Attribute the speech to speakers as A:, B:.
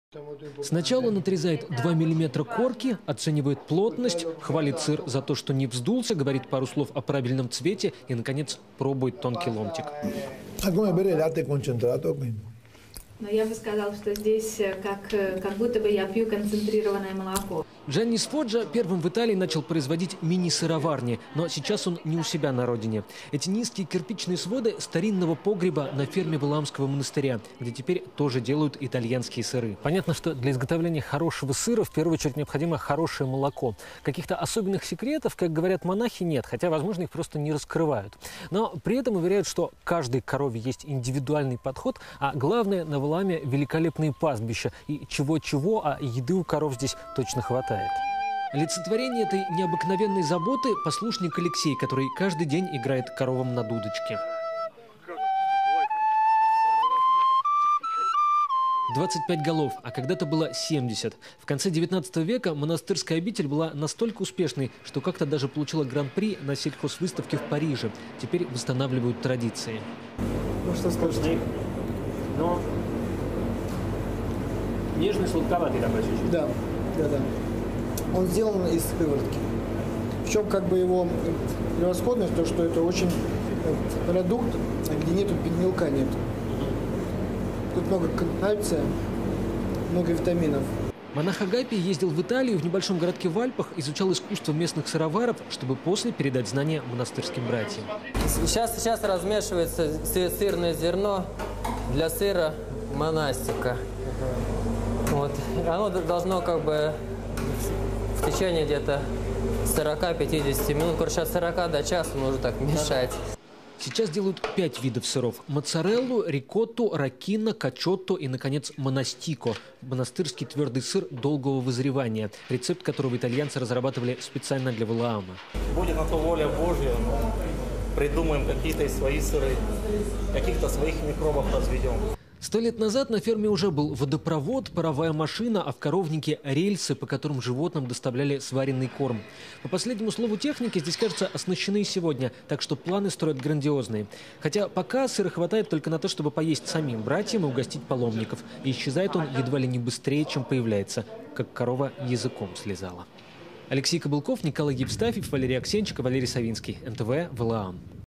A: Сначала он отрезает 2 миллиметра корки, оценивает плотность, хвалит сыр за то, что не вздулся, говорит пару слов о правильном цвете и, наконец, пробует тонкий ломтик.
B: Но я бы сказала, что здесь как будто бы я пью концентрированное молоко.
A: Джанни Сфоджа первым в Италии начал производить мини-сыроварни, но сейчас он не у себя на родине. Эти низкие кирпичные своды старинного погреба на ферме Валаамского монастыря, где теперь тоже делают итальянские сыры. Понятно, что для изготовления хорошего сыра в первую очередь необходимо хорошее молоко. Каких-то особенных секретов, как говорят монахи, нет, хотя, возможно, их просто не раскрывают. Но при этом уверяют, что каждой корове есть индивидуальный подход, а главное, на Валааме великолепные пастбища. И чего-чего, а еды у коров здесь точно хватает. Олицетворение этой необыкновенной заботы – послушник Алексей, который каждый день играет коровам на дудочке. 25 голов, а когда-то было 70. В конце 19 века монастырская обитель была настолько успешной, что как-то даже получила гран-при на сельхозвыставке в Париже. Теперь восстанавливают традиции.
C: Ну что скажете?
A: Но нежный, сладковатый такой чуть-чуть.
C: Да. Он сделан из сыворотки. В чем как бы его превосходность, то что это очень продукт, где нету мелка нет. Тут много кальция, много витаминов.
A: Монах Агапий ездил в Италию, в небольшом городке в Альпах, изучал искусство местных сыроваров, чтобы после передать знания монастырским братьям.
D: Сейчас размешивается сырное зерно для сыра монастика. Вот. Оно должно как бы в течение где-то 40-50 минут, короче, от 40 до часа нужно так мешать.
A: Сейчас делают 5 видов сыров – моцареллу, рикотту, раккино, качотто и, наконец, монастико – монастырский твердый сыр долгого вызревания, рецепт которого итальянцы разрабатывали специально для Валаама.
E: Будет на то воля Божья, но придумаем какие-то свои сыры, каких-то своих микробов разведем.
A: 100 лет назад на ферме уже был водопровод, паровая машина, а в коровнике рельсы, по которым животным доставляли сваренный корм. По последнему слову техники здесь, кажется, оснащены и сегодня, так что планы строят грандиозные. Хотя пока сыра хватает только на то, чтобы поесть самим братьям и угостить паломников. И исчезает он едва ли не быстрее, чем появляется, как корова языком слезала. Алексей Кобылков, Николай Евстафьев, Валерий Аксенчик, Валерий Савинский. НТВ, Валаам.